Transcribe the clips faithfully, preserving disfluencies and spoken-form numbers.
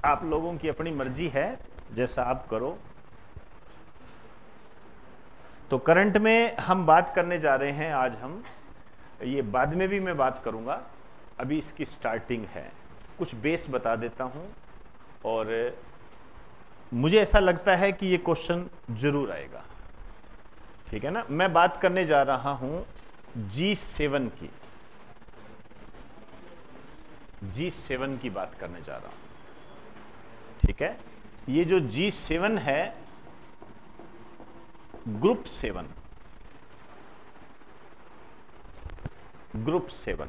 आप लोगों की अपनी मर्जी है, जैसा आप करो। तो करंट में हम बात करने जा रहे हैं आज हम, ये बाद में भी मैं बात करूंगा, अभी इसकी स्टार्टिंग है। कुछ बेस बता देता हूं, और मुझे ऐसा लगता है कि ये क्वेश्चन जरूर आएगा, ठीक है ना। मैं बात करने जा रहा हूं जी सेवन की, जी सेवन की बात करने जा रहा हूं, ठीक है। ये जो जी सेवन है, ग्रुप सेवन, ग्रुप सेवन,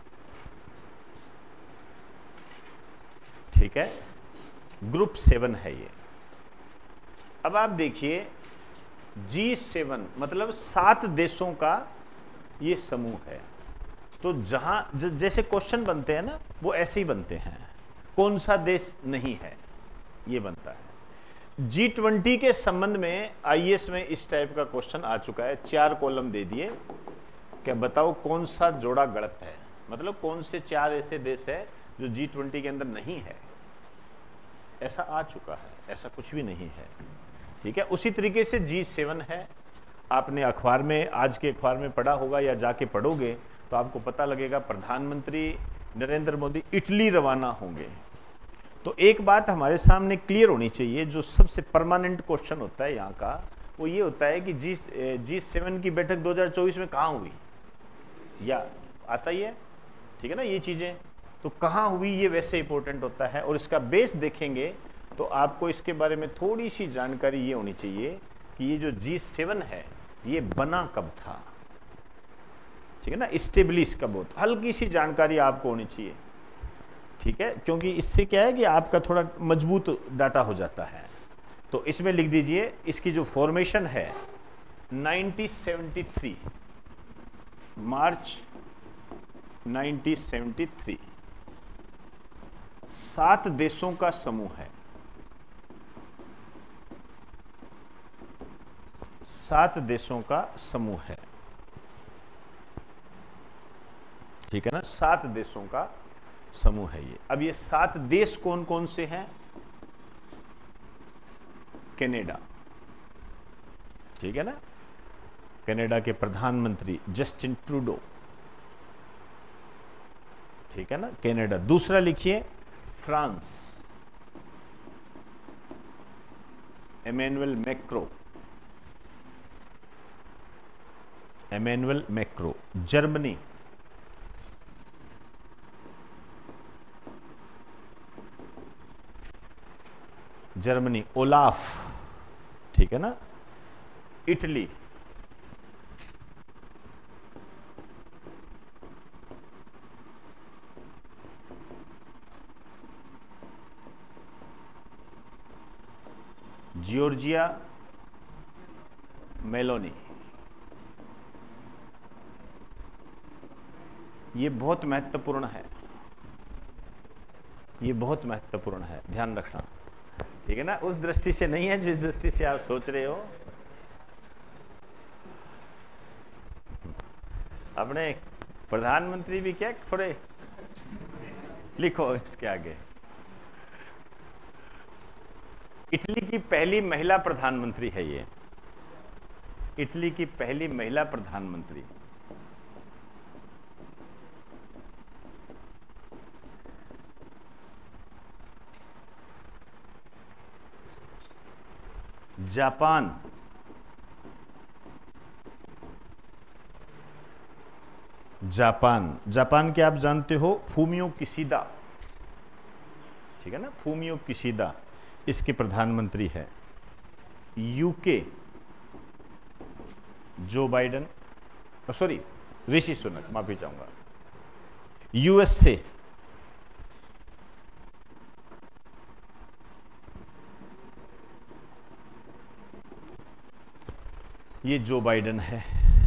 ठीक है, ग्रुप सेवन है ये। अब आप देखिए, जी सेवन मतलब सात देशों का ये समूह है। तो जहां ज, जैसे क्वेश्चन बनते हैं ना, वो ऐसे ही बनते हैं, कौन सा देश नहीं है, ये बनता है। जी ट्वेंटी के संबंध में आईएएस में इस टाइप का क्वेश्चन आ चुका है, चार कॉलम दे दिए, क्या बताओ कौन सा जोड़ा गलत है, मतलब कौन से चार ऐसे देश है जो जी ट्वेंटी के अंदर नहीं है। ऐसा आ चुका है, ऐसा कुछ भी नहीं है, ठीक है। उसी तरीके से जी सेवन है, आपने अखबार में, आज के अखबार में पढ़ा होगा, या जाके पढ़ोगे तो आपको पता लगेगा, प्रधानमंत्री नरेंद्र मोदी इटली रवाना होंगे। तो एक बात हमारे सामने क्लियर होनी चाहिए, जो सबसे परमानेंट क्वेश्चन होता है यहाँ का, वो ये होता है कि जी जी सेवन की बैठक दो हज़ार चौबीस में कहाँ हुई, या आता ही है, ठीक है ना, ये चीज़ें तो कहाँ हुई, ये वैसे इंपॉर्टेंट होता है। और इसका बेस देखेंगे तो आपको इसके बारे में थोड़ी सी जानकारी ये होनी चाहिए कि ये जो जी सेवन है, ये बना कब था, ठीक है ना, इस्टेब्लिश कब हो, हल्की सी जानकारी आपको होनी चाहिए, ठीक है, क्योंकि इससे क्या है कि आपका थोड़ा मजबूत डाटा हो जाता है। तो इसमें लिख दीजिए, इसकी जो फॉर्मेशन है nineteen seventy three, March nineteen seventy three, सात देशों का समूह है, सात देशों का समूह है, ठीक है ना, सात देशों का समूह है ये। अब ये सात देश कौन कौन से हैं? कनाडा, ठीक है ना, कनाडा के प्रधानमंत्री जस्टिन ट्रूडो, ठीक है ना, कनाडा। दूसरा लिखिए France, Emmanuel Macron, Emmanuel Macron. Germany, Germany Olaf, ठीक है ना। Italy, Giorgia Meloni. ये बहुत महत्वपूर्ण है, ये बहुत महत्वपूर्ण है, ध्यान रखना, ठीक है ना। उस दृष्टि से नहीं है जिस दृष्टि से आप सोच रहे हो। अपने प्रधानमंत्री भी क्या थोड़े लिखो इसके आगे। इटली की पहली महिला प्रधानमंत्री है ये, इटली की पहली महिला प्रधानमंत्री। जापान, जापान, जापान के आप जानते हो फूमियो किशिदा, ठीक है ना, फूमियो किशिदा इसके प्रधानमंत्री है। UK, Joe Biden, sorry Rishi Sunak, माफी चाहूंगा। यूएसए, ये जो बाइडेन है।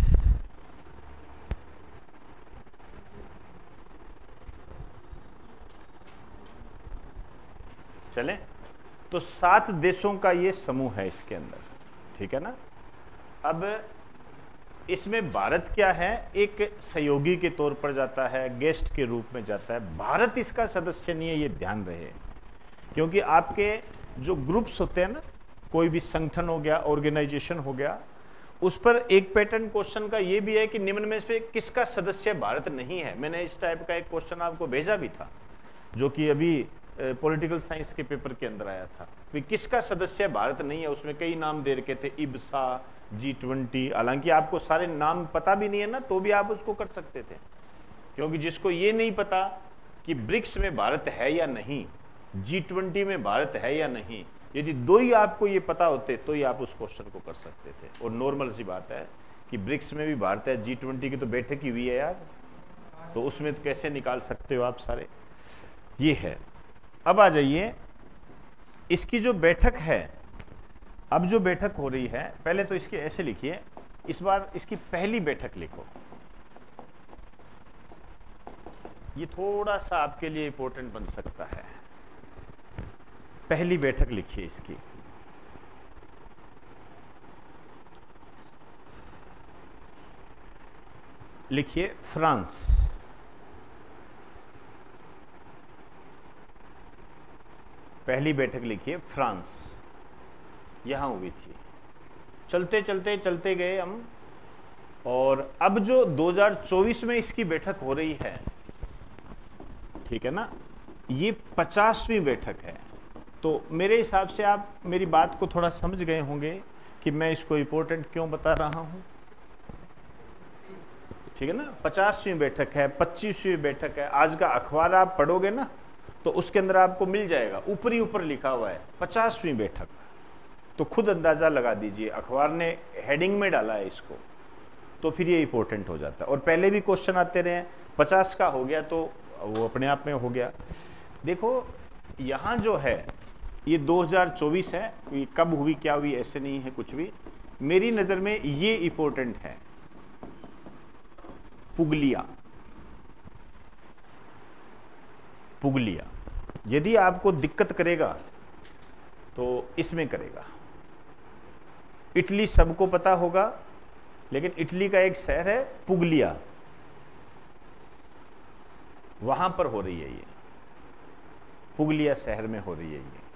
चलें, तो सात देशों का ये समूह है इसके अंदर, ठीक है ना। अब इसमें भारत क्या है, एक सहयोगी के तौर पर जाता है, गेस्ट के रूप में जाता है। भारत इसका सदस्य नहीं है, ये ध्यान रहे। क्योंकि आपके जो ग्रुप्स होते हैं ना, कोई भी संगठन हो गया, ऑर्गेनाइजेशन हो गया, उस पर एक पैटर्न क्वेश्चन का ये भी है कि निम्न में से किसका सदस्य भारत नहीं है। मैंने इस टाइप का एक क्वेश्चन आपको भेजा भी था, जो कि अभी पॉलिटिकल साइंस के पेपर के अंदर आया था कि किसका सदस्य भारत नहीं है। उसमें कई नाम दे रखे थे, इब्सा, जी ट्वेंटी। हालांकि आपको सारे नाम पता भी नहीं है ना, तो भी आप उसको कर सकते थे, क्योंकि जिसको ये नहीं पता कि ब्रिक्स में भारत है या नहीं, जी ट्वेंटी में भारत है या नहीं, यदि दो ही आपको ये पता होते तो ही आप उस क्वेश्चन को कर सकते थे। और नॉर्मल सी बात है कि ब्रिक्स में भी भारत है, जी ट्वेंटी की तो बैठक ही हुई है यार, तो उसमें तो कैसे निकाल सकते हो आप सारे। ये है। अब आ जाइए, इसकी जो बैठक है, अब जो बैठक हो रही है, पहले तो इसके ऐसे लिखिए, इस बार इसकी पहली बैठक लिखो। ये थोड़ा सा आपके लिए इंपॉर्टेंट बन सकता है। पहली बैठक लिखिए इसकी। लिखिए फ्रांस। पहली बैठक लिखिए फ्रांस, यहां हुई थी। चलते चलते चलते गए हम, और अब जो दो हज़ार चौबीस में इसकी बैठक हो रही है, ठीक है ना, ये पचासवीं बैठक है। तो मेरे हिसाब से आप मेरी बात को थोड़ा समझ गए होंगे कि मैं इसको इंपॉर्टेंट क्यों बता रहा हूं। ठीक है ना, पचासवीं बैठक है, पच्चीसवीं बैठक है। आज का अखबार आप पढ़ोगे ना, तो उसके अंदर आपको मिल जाएगा, ऊपर ही ऊपर लिखा हुआ है पचासवीं बैठक। तो खुद अंदाजा लगा दीजिए, अखबार ने हेडिंग में डाला है इसको, तो फिर ये इंपॉर्टेंट हो जाता है। और पहले भी क्वेश्चन आते रहे, पचास का हो गया तो वो अपने आप में हो गया। देखो यहाँ जो है ये दो हज़ार चौबीस है, ये कब हुई क्या हुई ऐसे नहीं है कुछ भी। मेरी नज़र में ये इंपॉर्टेंट है, पुगलिया। पुगलिया यदि आपको दिक्कत करेगा तो इसमें करेगा। इटली सबको पता होगा, लेकिन इटली का एक शहर है पुगलिया, वहां पर हो रही है ये, पुगलिया शहर में हो रही है ये।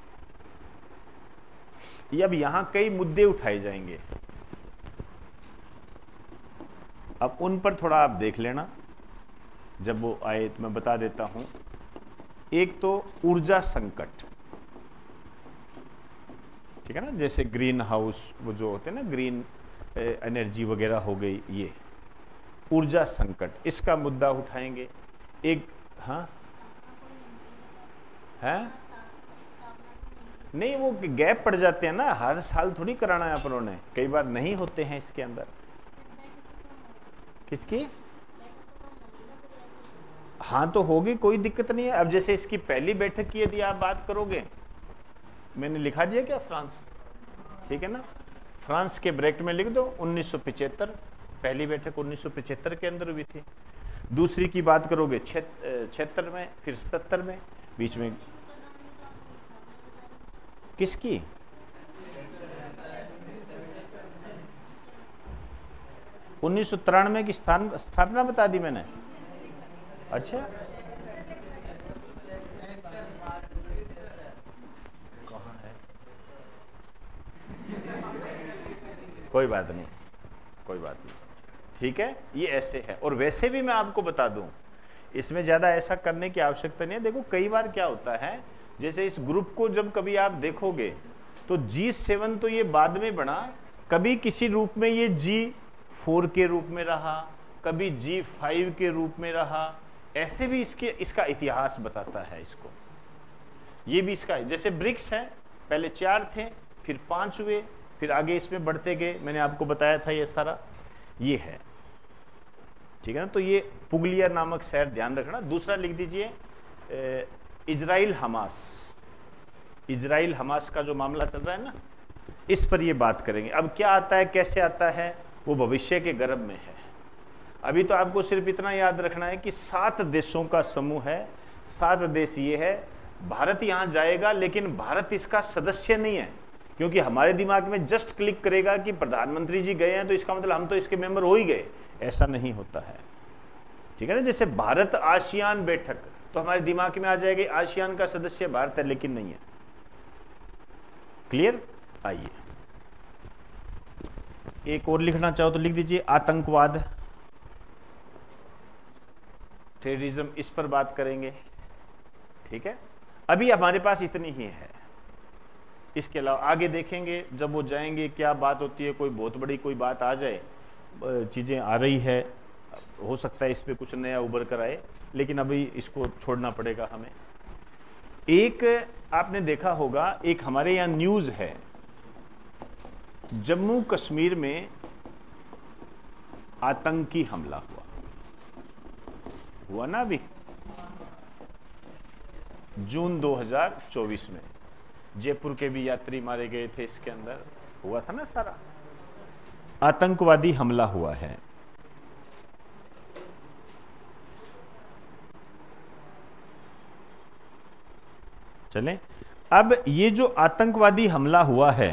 ये अब यहां कई मुद्दे उठाए जाएंगे, अब उन पर थोड़ा आप देख लेना, जब वो आए तो मैं बता देता हूं। एक तो ऊर्जा संकट, ठीक है ना, जैसे ग्रीन हाउस वो जो होते हैं ना, ग्रीन एनर्जी वगैरह हो गई, ये ऊर्जा संकट, इसका मुद्दा उठाएंगे। एक हाँ है नहीं, वो गैप पड़ जाते हैं ना, हर साल थोड़ी कराना है अपनों ने, कई बार नहीं होते हैं इसके अंदर। किसकी? हाँ तो होगी, कोई दिक्कत नहीं है। अब जैसे इसकी पहली बैठक की यदि आप बात करोगे, मैंने लिखा दिया क्या फ्रांस, ठीक है ना, फ्रांस के ब्रैकेट में लिख दो उन्नीस सौ पचहत्तर, पहली बैठक उन्नीस सौ पचहत्तर के अंदर हुई थी। दूसरी की बात करोगे छिहत्तर में, फिर सतहत्तर में, बीच में किसकी? उन्नीस सौ तिरानवे की स्थान स्थापना बता दी मैंने। अच्छा, कहाँ है? कोई बात नहीं, कोई बात नहीं, ठीक है, ये ऐसे है। और वैसे भी मैं आपको बता दूं, इसमें ज़्यादा ऐसा करने की आवश्यकता नहीं है। देखो कई बार क्या होता है, जैसे इस ग्रुप को जब कभी आप देखोगे तो जी सेवन तो ये बाद में बना, कभी किसी रूप में ये जी फोर के रूप में रहा, कभी जी फाइव के रूप में रहा, ऐसे भी इसके इसका इतिहास बताता है इसको। ये भी इसका, जैसे ब्रिक्स है, पहले चार थे, फिर पांच हुए, फिर आगे इसमें बढ़ते गए, मैंने आपको बताया था ये सारा, ये है, ठीक है ना। तो ये पुगलिया नामक शहर ध्यान रखना। दूसरा लिख दीजिए इजराइल हमास, इजराइल हमास का जो मामला चल रहा है ना, इस पर ये बात करेंगे। अब क्या आता है, कैसे आता है, वो भविष्य के गर्भ में है। अभी तो आपको सिर्फ इतना याद रखना है कि सात देशों का समूह है, सात देश ये है, भारत यहां जाएगा, लेकिन भारत इसका सदस्य नहीं है, क्योंकि हमारे दिमाग में जस्ट क्लिक करेगा कि प्रधानमंत्री जी गए हैं तो इसका मतलब हम तो इसके मेंबर हो ही गए, ऐसा नहीं होता है, ठीक है ना। जैसे भारत आसियान बैठक, तो तो हमारे दिमाग में आ जाएगी आसियान का सदस्य भारत है, लेकिन नहीं है। क्लियर? आइए एक और लिखना चाहो तो लिख दीजिए, आतंकवाद, टेररिज्म, इस पर बात करेंगे। ठीक है, अभी हमारे पास इतनी ही है, इसके अलावा आगे देखेंगे जब वो जाएंगे क्या बात होती है। कोई बहुत बड़ी कोई बात आ जाए, चीज़ें आ रही है, हो सकता है इस पे कुछ नया उभर कर आए, लेकिन अभी इसको छोड़ना पड़ेगा हमें। एक आपने देखा होगा, एक हमारे यहाँ न्यूज़ है, जम्मू कश्मीर में आतंकी हमला हुआ हुआ ना अभी जून दो हज़ार चौबीस में, जयपुर के भी यात्री मारे गए थे, इसके अंदर हुआ था ना सारा, आतंकवादी हमला हुआ है। चलें, अब ये जो आतंकवादी हमला हुआ है,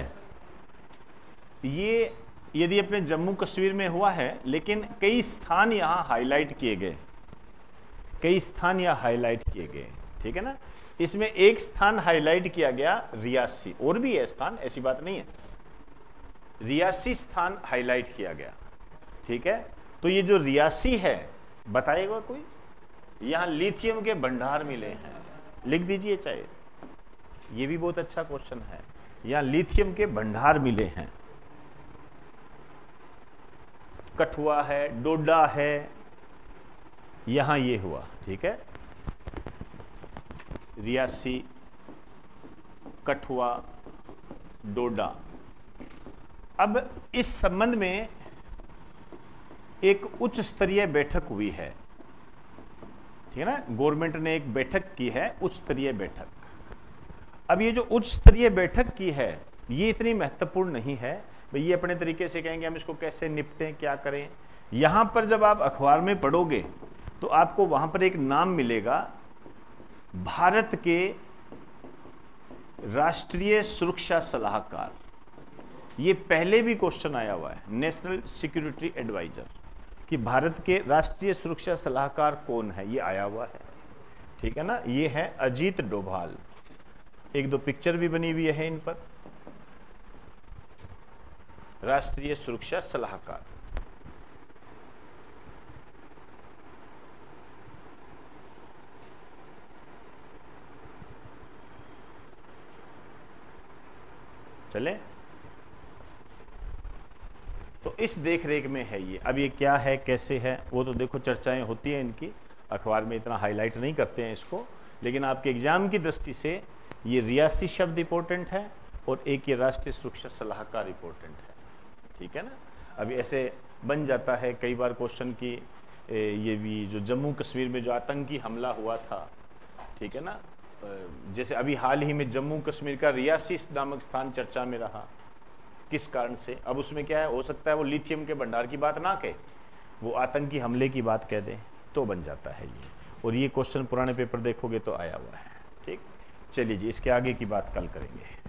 ये यदि अपने जम्मू कश्मीर में हुआ है, लेकिन कई स्थान यहां हाईलाइट किए गए, कई स्थान यहां हाईलाइट किए गए। ठीक है ना, इसमें एक स्थान हाईलाइट किया गया रियासी, और भी है स्थान, ऐसी बात नहीं है, रियासी स्थान हाईलाइट किया गया। ठीक है, तो ये जो रियासी है, बताएगा कोई? यहां लिथियम के भंडार मिले हैं, लिख दीजिए चाहे, ये भी बहुत अच्छा क्वेश्चन है। यहां लिथियम के भंडार मिले हैं, कठुआ है, डोडा है, यहां ये हुआ। ठीक है, रियासी, कठुआ, डोडा। अब इस संबंध में एक उच्च स्तरीय बैठक हुई है। ठीक है ना, गवर्नमेंट ने एक बैठक की है, उच्च स्तरीय बैठक। अब ये जो उच्च स्तरीय बैठक की है, ये इतनी महत्वपूर्ण नहीं है भाई, ये अपने तरीके से कहेंगे हम इसको कैसे निपटें, क्या करें। यहां पर जब आप अखबार में पढ़ोगे तो आपको वहां पर एक नाम मिलेगा, भारत के राष्ट्रीय सुरक्षा सलाहकार। ये पहले भी क्वेश्चन आया हुआ है, नेशनल सिक्योरिटी एडवाइजर, कि भारत के राष्ट्रीय सुरक्षा सलाहकार कौन है, ये आया हुआ है। ठीक है ना, ये है अजीत डोभाल, एक दो पिक्चर भी बनी हुई है इन पर, राष्ट्रीय सुरक्षा सलाहकार। चले, तो इस देख रेख में है ये। अब ये क्या है, कैसे है, वो तो देखो चर्चाएं होती हैं इनकी, अखबार में इतना हाईलाइट नहीं करते हैं इसको, लेकिन आपके एग्जाम की दृष्टि से ये रियासी शब्द इंपॉर्टेंट है और एक ये राष्ट्रीय सुरक्षा सलाहकार इंपॉर्टेंट है। ठीक है ना, अभी ऐसे बन जाता है कई बार क्वेश्चन की, ये भी जो जम्मू कश्मीर में जो आतंकी हमला हुआ था, ठीक है ना, जैसे अभी हाल ही में जम्मू कश्मीर का रियासी नामक स्थान चर्चा में रहा, किस कारण से? अब उसमें क्या है, हो सकता है वो लिथियम के भंडार की बात ना कहे, वो आतंकी हमले की बात कह दे, तो बन जाता है ये। और ये क्वेश्चन पुराने पेपर देखोगे तो आया हुआ है। ठीक, चलिए जी, इसके आगे की बात कल करेंगे।